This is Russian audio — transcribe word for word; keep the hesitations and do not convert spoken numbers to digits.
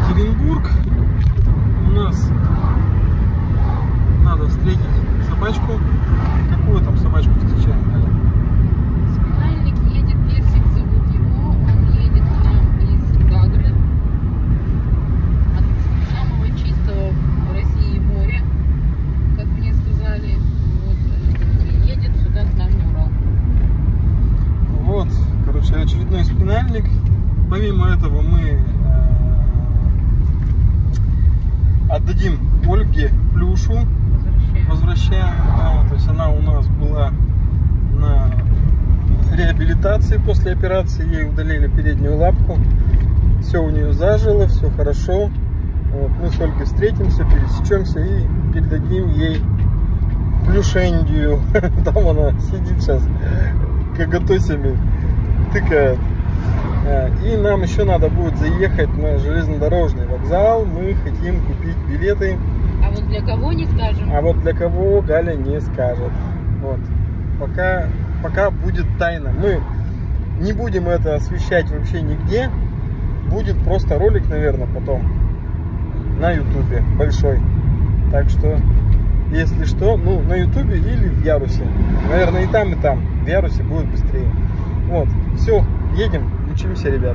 Екатеринбург. У нас надо встретить собачку. Какую там собачку встречаем, Галя? Спинальник едет, Персик зовут его. Он едет к нам из Гагры, от самого чистого в России моря, как мне сказали. Вот, и едет сюда к нам в Урал. Вот, короче, очередной спинальник. Помимо этого мы э, отдадим Ольге Плюшу, Возвращаем. возвращаем. А, то есть она у нас была на реабилитации после операции, ей удалили переднюю лапку. Все у нее зажило, все хорошо. Вот, мы с Ольгой встретимся, пересечемся и передадим ей Плюшендию. Там она сидит сейчас, как готовься, тыкает. И нам еще надо будет заехать на железнодорожный вокзал. Мы хотим купить билеты. А вот для кого не скажем? А вот для кого Галя не скажет. Вот. Пока, пока будет тайна. Мы не будем это освещать вообще нигде. Будет просто ролик, наверное, потом на ютубе большой. Так что, если что, ну, на ютубе или в Ярусе. Наверное, и там, и там. В Ярусе будет быстрее. Вот. Все, едем. Учимся, ребят.